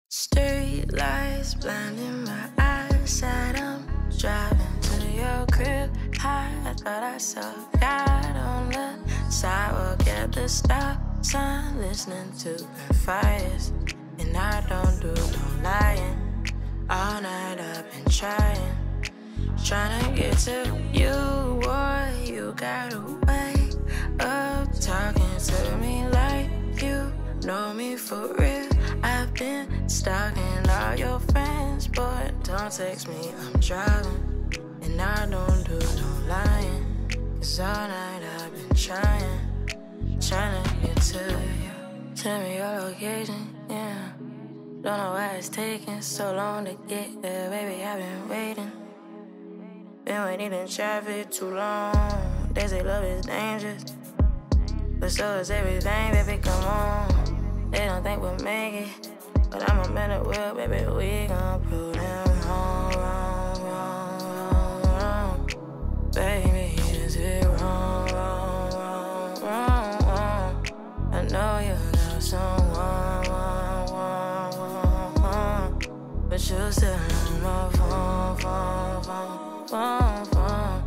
Street lights blinding my eyesight. I'm driving to your crib high. I thought I saw God on the sidewalk at the stop sign, listening to the fires. And I don't do no lying. All night I've been trying to get to you, boy. You gotta wake up talking to me like you know me for real. I've been stalking all your friends, but don't text me, I'm driving. And I don't do no lying, 'cause all night I've been trying to get to you. Tell me your location, yeah. Don't know why it's taking so long to get there, baby, I've been waiting. Been waiting in traffic too long. They say love is dangerous, but so is everything, baby, come on. They don't think we'll make it, but I'm a man that will, baby, we gon' prove them wrong, wrong, wrong, wrong, wrong. Baby, is it wrong, wrong, wrong, wrong, wrong? I know you love someone, one, one, one, one, but you still on my phone, phone, phone, phone, phone.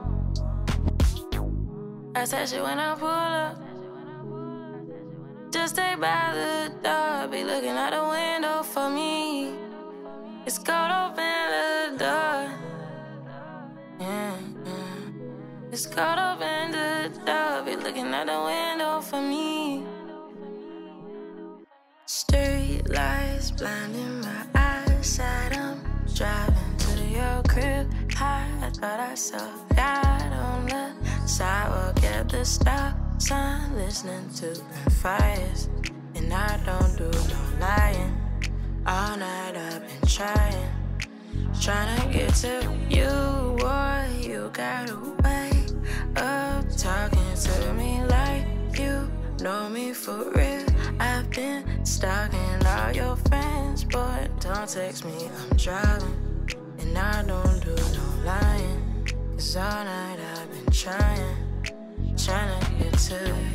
I said shit when I pull up. Just stay by the door, be looking out the window for me. It's cold, open the door. Yeah, yeah. It's cold, open the door, be looking out the window for me. Street lights blinding my eyesight. I'm driving to your crib high. I thought I saw God on the sidewalk at the stop sign, listening to the fires. And I don't do no lying. All night I've been trying to get to you, boy. You gotta wake up talking to me like you know me for real. I've been stalking all your friends, but don't text me, I'm driving. And I don't do no lying, 'cause all night I've been trying to get to you.